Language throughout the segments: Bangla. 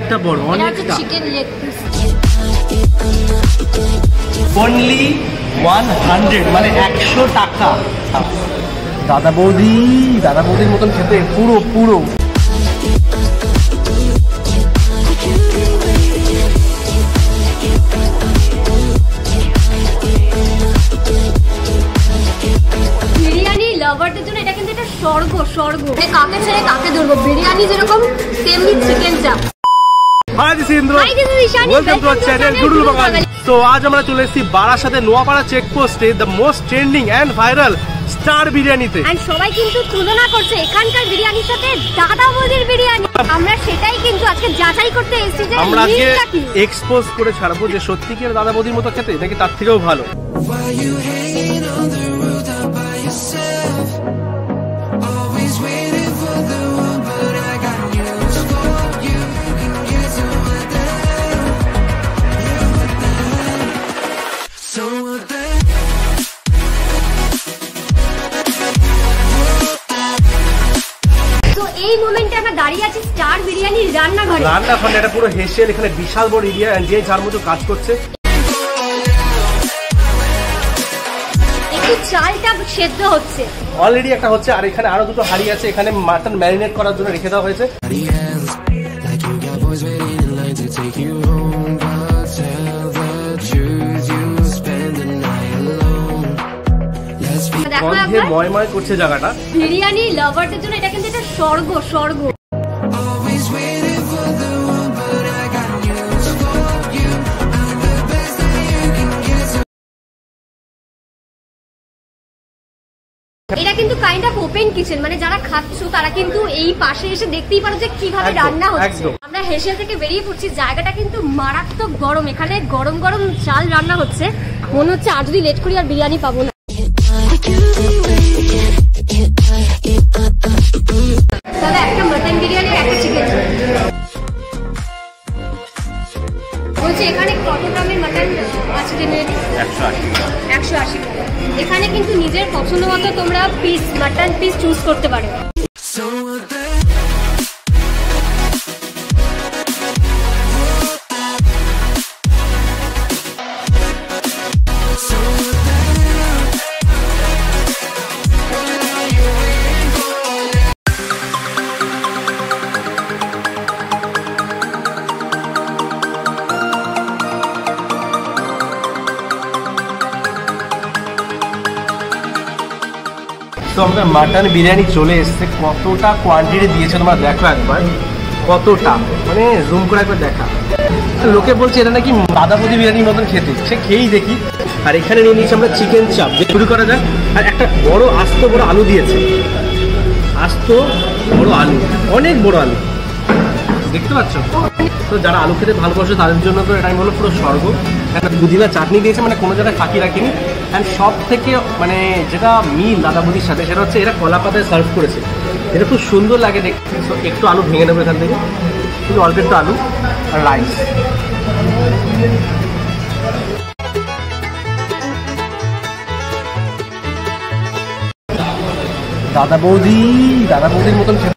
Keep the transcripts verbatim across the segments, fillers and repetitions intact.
অনেকটা বড়, অনেকটা। Chicken leg piece only one hundred, মানে একশো টাকা। দাদা বৌদি, দাদা বৌদির মতন খেতে পুরো পুরো। বিরিয়ানি লাভারদের জন্য এটা কিন্তু একটা স্বর্গ, স্বর্গ। কাকে ছেড়ে কাকে ধরবো, বিরিয়ানি যেরকম তেমনি চিকেন চাপ। Hi, this is Indra. Hi, this is Ishani. Welcome to our channel, Doodle Bagali. So, আজ আমরা চলে এসেছি বারাসাতে নোয়াপাড়া চেকপোস্টে the most trending and viral star বিরিয়ানিতে। আর সবাই কিন্তু তুলনা করছে এখানকার বিরিয়ানির সাথে দাদা বৌদির বিরিয়ানি। আমরা সেটাই কিন্তু আজকে যাচাই করতে এসেছি যে আমরা আজকে এক্সপোজ করে ছাড়বো যে সত্যি কি দাদা বৌদির মতো খেতে নাকি তার থেকেও ভালো। এই মোমেন্টে আমরা দাঁড়িয়ে আছি স্টার বিরিয়ানির রান্নাঘরে। রান্নাঘরে এটা পুরো হেসেল, এখানে বিশাল বড় এরিয়া, যে যার মতো কাজ করছে। একটু চালটা সেদ্ধ হচ্ছে, অলরেডি একটা হচ্ছে, আর এখানে আরো দুটো হাঁড়ি আছে, এখানে মাটন ম্যারিনেট করার জন্য রেখে দেওয়া হয়েছে। গন্ধে ময়ময় করছে জায়গাটা। বিরিয়ানি লাভারদের জন্য এটা কিন্তু একটা স্বর্গ, স্বর্গ। এটা কিন্তু কাইন্ড অফ ওপেন কিচেন, মানে যারা খাচ্ছো তারা কিন্তু এই পাশে এসে দেখতেই পারো যে কিভাবে রান্না হচ্ছে। আমরা হেসেল থেকে বেরিয়ে পড়ছি, জায়গাটা কিন্তু মারাত্মক গরম, এখানে গরম গরম চাল রান্না হচ্ছে। মনে হচ্ছে আর যদি লেট করি আর বিরিয়ানি পাবো না। দাদা একটা মটন বিরিয়ানি, একটা চিকেন। বলছি এখানে কত গ্রামের মটন আছে জেনারেলি? একশো আশি। এখানে কিন্তু নিজের পছন্দ মতো তোমরা পিস মটন পিস চুজ করতে পারো। তো আমাদের মাটন বিরিয়ানি চলে এসছে। কতটা কোয়ান্টিটি দিয়েছে তোমরা দেখো একবার, কতটা, মানে জুম করে একবার দেখা। লোকে বলছে এটা নাকি দাদা বৌদি বিরিয়ানির মতন খেতে, সে খেয়েই দেখি। আর এখানে নিয়ে নিয়েছি আমরা চিকেন চাপ, যে শুরু করা যাক। আর একটা বড় আস্ত বড় আলু দিয়েছে, আস্ত বড় আলু, অনেক বড় আলু, দেখতে পাচ্ছ? তো যারা আলু খেতে ভালোবাসে তাদের জন্য তো এটা আমি বলবো পুরো স্বর্গ। একটা পুদিনা চাটনি দিয়েছে, মানে কোনো জায়গায় ফাঁকি রাখিনি। অ্যান্ড সব থেকে মানে যেটা মিল দাদা বৌদির সাথে সেটা হচ্ছে এরা কলা পাতায় সার্ভ করেছে, এটা খুব সুন্দর লাগে দেখতে। সো একটু আলু ভেঙে নেবো এখান থেকে, কিন্তু অল্প একটু আলু আর রাইস। দাদা বৌদি, দাদা বৌদির মতন খেতে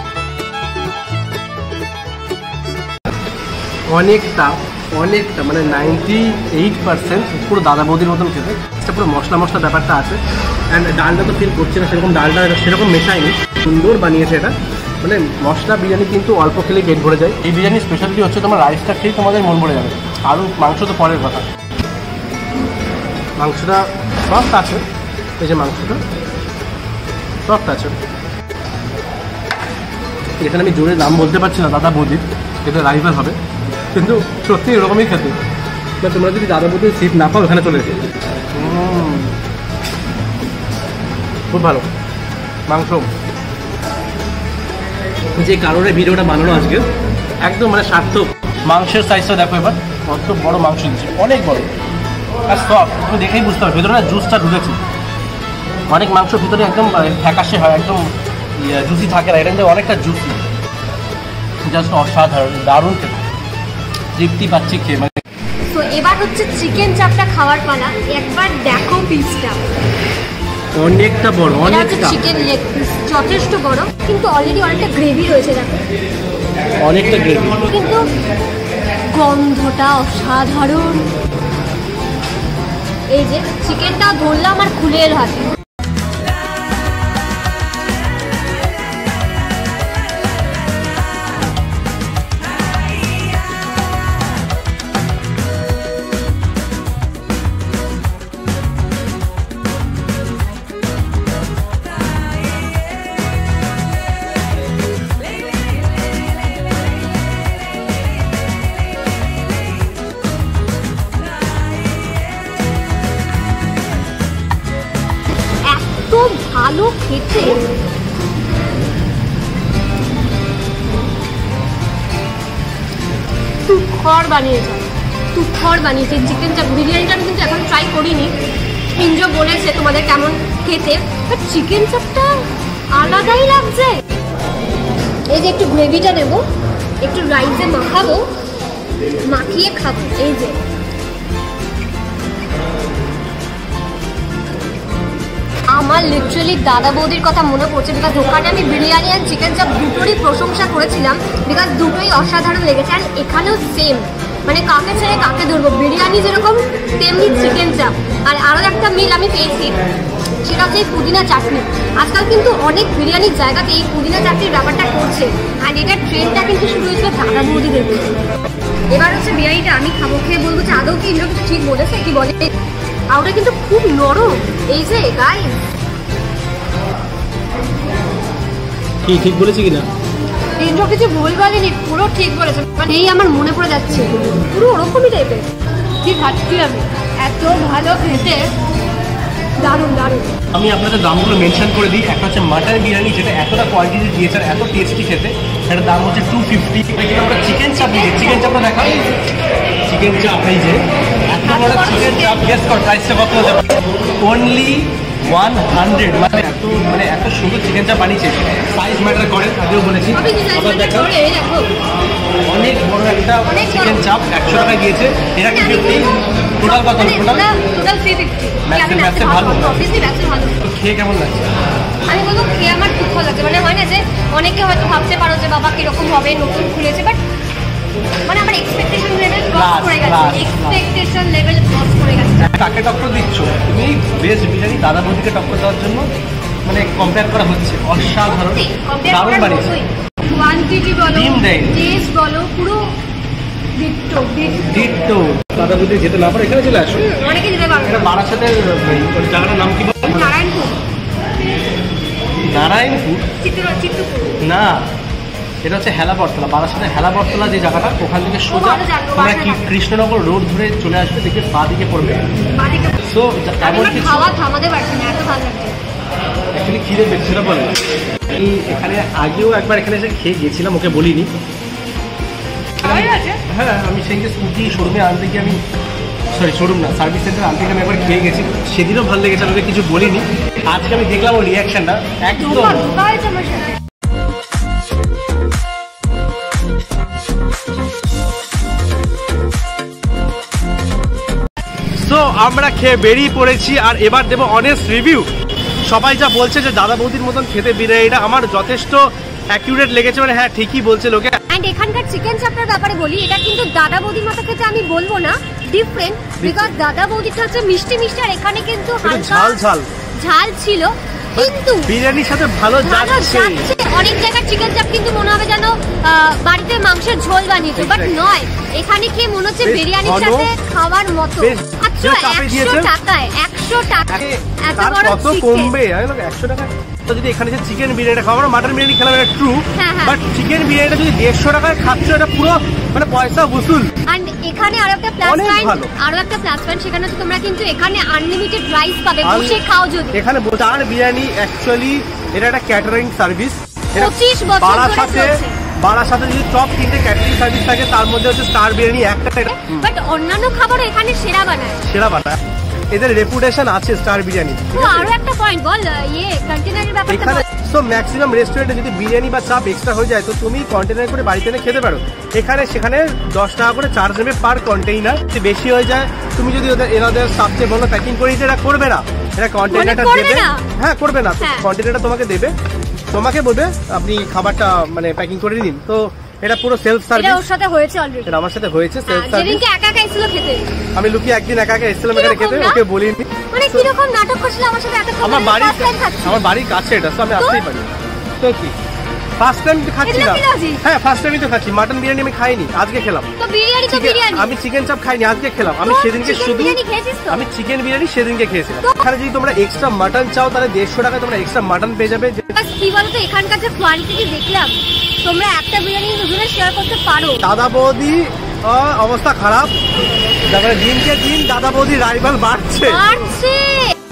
অনেকটা, অনেকটা মানে নাইনটি এইট পার্সেন্ট পুরো দাদা বৌদির মতন খেতে। এটা পুরো মশলা মশলা ব্যাপারটা আছে। অ্যান্ড ডালটা তো ফিল করছে না সেরকম, ডালটা সেরকম মেশায়নি, সুন্দর বানিয়েছে এটা। মানে মশলা বিরিয়ানি কিন্তু অল্প খেলেই পেট ভরে যায়। এই বিরিয়ানির স্পেশালিটি হচ্ছে তোমার রাইসটা খেয়েই তোমাদের মন ভরে যাবে। আরও মাংস তো পরের কথা, মাংসটা সফট আছে, এই যে মাংসটা সফট আছে। এখানে আমি জোরে নাম বলতে পারছি না দাদা বৌদির, এটা রাইভাল হবে, কিন্তু সত্যি এরকমই খেতে। তোমরা যদি দাদা বৌদির সিট না পাও এখানে চলে এসে, খুব ভালো মাংস। যে কারণে ভিডিওটা বানানো আজকে একদম মানে সার্থক। মাংসের সাইজটা দেখো এবার, কত বড় মাংস দিচ্ছে, অনেক বড় আর সফট। তুমি দেখেই বুঝতে পারো ভেতরে না জুসটা ঢুকেছে। অনেক মাংস ভিতরে একদম ফ্যাকাশে হয়, একদম জুসি থাকে না, এটা কিন্তু অনেকটা জুসি, জাস্ট অসাধারণ, দারুণ খেতে, তৃপ্তি পাচ্ছি খেয়ে। মানে তো এবার হচ্ছে চিকেন চাপটা খাওয়ার পালা। একবার দেখো পিসটা, অনেকটা বড়, অনেকটা চিকেন লেগ পিস, যথেষ্ট বড়, কিন্তু অলরেডি অনেকটা গ্রেভি রয়েছে। দেখো অনেকটা গ্রেভি, কিন্তু গন্ধটা অসাধারণ। এই যে চিকেনটা ধরলাম আর খুলে এল হাতে। ভালো খেতে, তুখর বানিয়েছে, তুখর বানিয়েছে চিকেন চাপ। বিরিয়ানিটা আমি কিন্তু এখন ট্রাই করিনি, ইঞ্জো বলেছে তোমাদের কেমন খেতে, বাট চিকেন চাপটা আলাদাই লাগছে। এই যে একটু গ্রেভিটা নেবো, একটু রাইসে মাখাবো, মাখিয়ে খাবো। এই যে আমার লিটারালি দাদা বৌদির কথা মনে পড়ছে, বিকজ ওখানে আমি বিরিয়ানি আর চিকেন চাপ দুটোরই প্রশংসা করেছিলাম, বিকজ দুটোই অসাধারণ লেগেছে। আর এখানেও সেম, মানে কাকে ছেড়ে কাকে ধরবো, বিরিয়ানি যেরকম তেমনি চিকেন চাপ। আর আরও একটা মিল আমি পেয়েছি, সেটা হচ্ছে এই পুদিনা চাটনি। আজকাল কিন্তু অনেক বিরিয়ানির জায়গাতে এই পুদিনা চাটনির ব্যাপারটা করছে, আর এটার ট্রেন্ডটা কিন্তু শুরু হয়েছিল দাদা বৌদি দেখে। এবার হচ্ছে বিরিয়ানিটা আমি খাবো, খেয়ে বলবো যে আদৌ কি এগুলো কিছু ঠিক বলেছে কি বলে। আর ওটা কিন্তু খুব নরম। এই যে গাইস, কি ঠিক বলেছি কিনা ইন্দ্র কিছু ভুল বলেনি, পুরো ঠিক বলেছে। মানে এই আমার মনে পড়ে যাচ্ছে, পুরো ওরকমই টাইপের। কি খাচ্ছি আমি, এত ভালো খেতে, দারুণ দারুণ। আমি আপনাদের দামগুলো মেনশন করে দিই। একটা হচ্ছে মাটন বিরিয়ানি, যেটা এতটা কোয়ান্টিটি দিয়েছে আর এত টেস্টি খেতে, সেটার দাম হচ্ছে টু ফিফটি। কিন্তু আমরা চিকেন চাপ নিয়েছি, চিকেন চাপটা দেখা, চিকেন চাপ এই যে এত বড় চিকেন চাপ, গেস কর প্রাইসটা কত হতে পারে? Only one hundred. মানে এত মানে এত সুন্দর চিকেন চাপ বানিয়েছে, সাইজ ম্যাটার করে, আগেও বলেছি। আবার দেখো অনেক বড় একটা চিকেন চাপ, একশো টাকা দিয়েছে। এটা কি ফিফটি টোটাল কত? Total total three fifty. ম্যাক্সে ম্যাক্সে ভালো, অবভিয়াসলি ম্যাক্সে ভালো। খেয়ে কেমন লাগছে? আমি বলবো খেয়ে আমার খুব ভালো লাগছে। মানে হয় না যে অনেকে হয়তো ভাবতে পারো যে বাবা কিরকম হবে, নতুন খুলেছে, বাট মানে আমার এক্সপেকটেশন লেভেল ক্রস করে গেছে, এক্সপেকটেশন লেভেল ক্রস করে গেছে। কাকে টক্কর দিচ্ছ তুমি? বেস্ট বিরিয়ানি দাদা বৌদিকে টক্কর দেওয়ার জন্য মানে কম্পেয়ার করা হচ্ছে। অসাধারণ, দারুণ বানিয়েছে। কোয়ান্টিটি বলো, ডিম দেয়, টেস্ট বলো, পুরো ডিট্টো ডিট্টো। দাদা বৌদি যেতে না পারে এখানে চলে আসো, অনেকে যেতে পারবে। এটা বারাসাতের ওই জায়গাটার নাম কি বল? নারায়ণপুর। নারায়ণপুর চিত্র চিত্রপুর না, এটা হচ্ছে হেলা বটতলা। বারাসাতের হেলা বটতলা যে জায়গাটা, ওখান থেকে সোজা তোমরা কি কৃষ্ণনগর রোড ধরে চলে আসবে, দেখবে বাঁ দিকে পড়বে। সো এমন কিছু খাওয়া থামাতে পারছি না, এত ভালো লাগছে। অ্যাকচুয়ালি খিদে পেয়েছে, সেটা বলে আমি এখানে আগেও একবার এখানে এসে খেয়ে গেছিলাম, ওকে বলিনি। হ্যাঁ, আমি সেইকে স্কুটি শোরুমে আনতে গিয়ে আমি সরি শোরুম না সার্ভিস সেন্টার আনতে গিয়ে আমি একবার খেয়ে গেছি, সেদিনও ভালো লেগেছে, ওকে কিছু বলিনি। আজকে আমি দেখলাম ওর রিয়াকশনটা একদম। সো আমরা খেয়ে বেরিয়ে পড়েছি, আর এবার দেবো অনেস্ট রিভিউ। সবাই যা বলছে যে দাদা বৌদির মতন খেতে বিরিয়ানিটা, আমার যথেষ্ট অ্যাকিউরেট লেগেছে। মানে হ্যাঁ, ঠিকই বলছে লোকে। এন্ড এখানকার চিকেন চাপের ব্যাপারে বলি, এটা কিন্তু দাদা বৌদির মতো খেতে আমি বলবো না, ডিফারেন্ট। বিকজ দাদা বৌদিটা হচ্ছে মিষ্টি মিষ্টি, আর এখানে কিন্তু ঝাল ঝাল ঝাল ছিল, কিন্তু বিরিয়ানির সাথে ভালো যাচ্ছে। অনেক জায়গার চিকেন চাপ কিন্তু মনে হবে যেন বাড়িতে মাংসের ঝোল বানিয়েছে, বাট নয়, এখানে খেয়ে মনে হচ্ছে বিরিয়ানির সাথে খাওয়ার মতো। আচ্ছা, একশো টাকায় একশো টাকা এত বড় কত কমবে? একশো টাকা তো যদি এখানে যে চিকেন বিরিয়ানি খাওয়া, মাটন বিরিয়ানি খেলাম এটা ট্রু, বাট চিকেন বিরিয়ানিটা যদি দেড়শো টাকায় খাচ্ছ, এটা পুরো মানে পয়সা বসুল। এন্ড এখানে আরো একটা প্লাস পয়েন্ট, আরো একটা প্লাস পয়েন্ট সেখানে হচ্ছে তোমরা কিন্তু এখানে আনলিমিটেড রাইস পাবে, বসে খাও যদি। এখানে চার বিরিয়ানি অ্যাকচুয়ালি এটা একটা ক্যাটারিং সার্ভিস। পঁচিশ বছর ধরে চলছে। বারাসাতে যদি টপ তিনটে ক্যাটারিং সার্ভিস থাকে, তার মধ্যে হচ্ছে স্টার বিরিয়ানি একটা। বাট অন্যান্য খাবারও এখানে সেরা বানায়, সেরা বানায়, এদের রেপুটেশন আছে স্টার বিরিয়ানি। আরো একটা পয়েন্ট বল, ইয়ে কন্টেনারের ব্যাপারটা বল। সো ম্যাক্সিমাম রেস্টুরেন্টে যদি বিরিয়ানি বা চাপ এক্সট্রা হয়ে যায়, তো তুমি কন্টেনার করে বাড়িতে এনে খেতে পারো। এখানে সেখানে দশ টাকা করে চার্জ নেবে পার কন্টেইনার। বেশি হয়ে যায়, তুমি যদি ওদের এনাদের সবচেয়ে ভালো প্যাকিং করে দিতে, এটা করবে না, এটা কন্টেনারটা দেবে। হ্যাঁ, করবে না, কন্টেনারটা তোমাকে দেবে, তোমাকে বলবে আপনি খাবারটা মানে প্যাকিং করে নিন। তো এটা পুরো সেলফ সার্ভিস। এটা ওর সাথে হয়েছে অলরেডি। এটা আমার সাথে হয়েছে সেলফ সার্ভিস। যেদিনকে একা একা এসেছিল খেতে, আমি লুকিয়ে একদিন একা একা এসেছিলাম এখানে খেতে, ওকে বলিনি। মানে কি রকম নাটক করছিল আমার সাথে এতক্ষণ? আমার বাড়ি আমার বাড়ির কাছে এটা, তো আমি আসতেই পারি। তো কি ফার্স্ট টাইম খাচ্ছি না? হ্যাঁ ফার্স্ট টাইমই তো খাচ্ছি। মাটন বিরিয়ানি আমি খাইনি, আজকে খেলাম। তো বিরিয়ানি তো বিরিয়ানি। আমি চিকেন চাপ খাইনি, আজকে খেলাম। আমি সেদিনকে শুধু আমি চিকেন বিরিয়ানি সেদিনকে খেয়েছিলাম। এখানে যদি তোমরা এক্সট্রা মাটন চাও তাহলে দেড়শো টাকায় তোমরা এক্সট্রা মাটন পেয়ে যাবে। কি বলতো এখানকার যে কোয়ান্টিটি দেখলাম, তোমরা একটা বিরিয়ানি দুজনে শেয়ার করতে পারো। দাদা বৌদি অবস্থা খারাপ, তারপরে দিনকে দিন দাদা বৌদি রাইভাল বাড়ছে বাড়ছে